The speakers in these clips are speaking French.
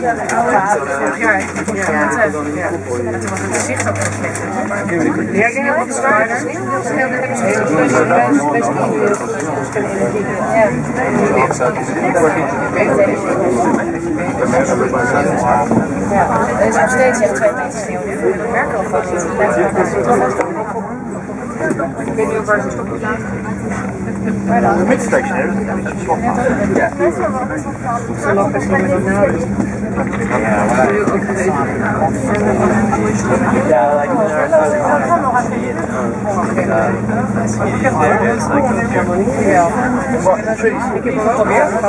Gezicht ook nog slecht. Ja, ik denk dat het zwaar is. Ja, er is nog steeds echt 2 meter sneeuw. Dat werkt al gewoon niet. Ik weet niet of waar ze stopje laten. De midstation, hè? Dat is een beetje zwak. Ja. Zo lang is het niet nodig. Ja, lijkt me daar uit. Ik heb wel geprobeerd,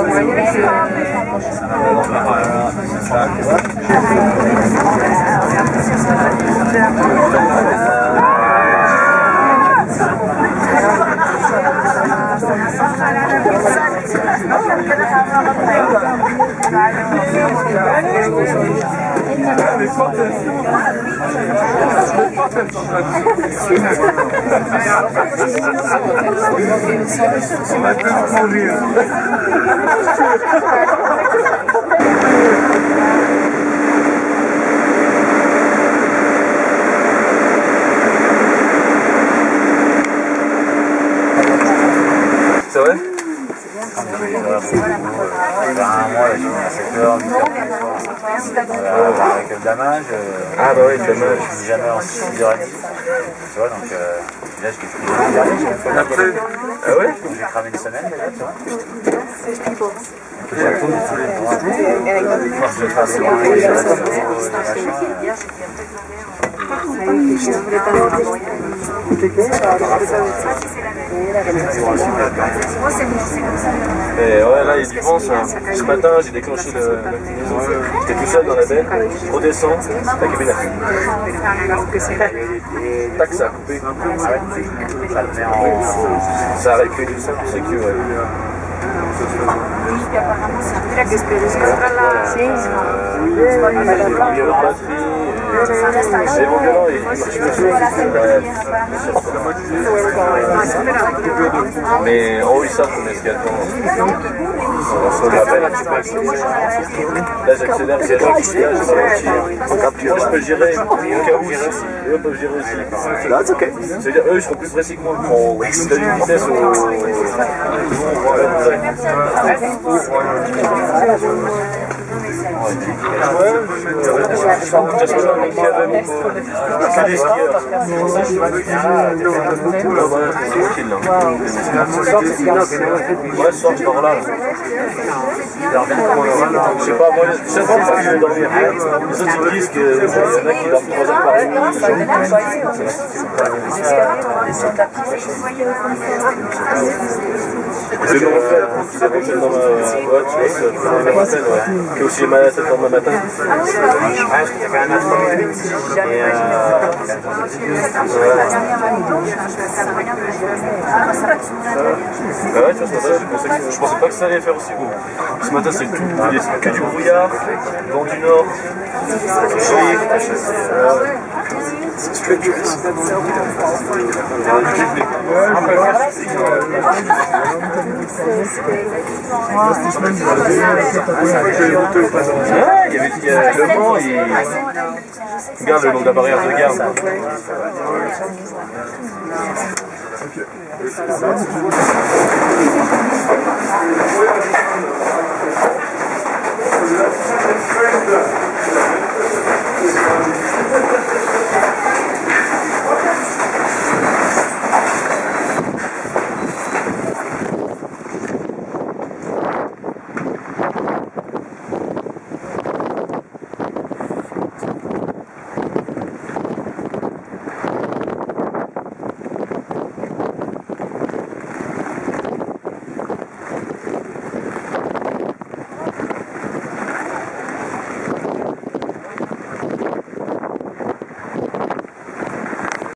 C'est vrai? Avec le damage, ah bah oui, le damage. je suis jamais en 6h30. Tu vois, donc là je l'ai pris dernier, Après, ah ouais? j'ai cramé une semaine déjà, tu vois. Et ouais, là il y a du vent. Ce matin, j'ai déclenché l'inclinaison. J'étais tout seul dans la baie, redescends, la cabine a fait. Tac, ça a coupé. Ça a récupéré du sol, c'est que ouais. Mira que esperes contra la... Sí. Violent batterie, c'est bon violent et il marche mais en haut ils savent qu'on est escalator. On se rappelle un petit peu accélérer. Là j'accélère, c'est là qui j'ai ralenti. Moi je peux gérer au cas où gérer aussi. Eux peuvent gérer aussi. Là c'est ok. C'est-à-dire eux ils seront plus précis que moi. T'as une vitesse au... Je sais pas, moi, chaque fois que je vais dormir, les autres ils disent qu'il y en a qui dorment 3 heures par nuit. C'est mon frère qui s'appelle dans ma boîte, qui est aussi mal à 7 h du matin. Bah ouais, tu vois, ce matin, je pensais pas que ça allait faire aussi beau. Ce matin, c'est que du brouillard, vent du nord, il y a le vent, regarde le long de la barrière de garde. Okay.